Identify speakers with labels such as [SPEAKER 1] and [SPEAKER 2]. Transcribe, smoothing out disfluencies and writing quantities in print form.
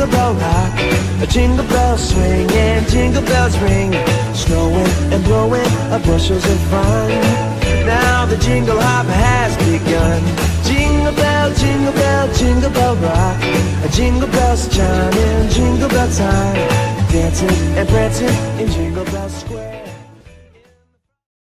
[SPEAKER 1] jingle bell rock, a jingle bell swing and jingle bells ring, snowing and blowing bushels of fun. Now the jingle hop has begun. Jingle bell, jingle bell, jingle bell rock, jingle bells chime in jingle bell time, dancing and prancing in Jingle Bell Square.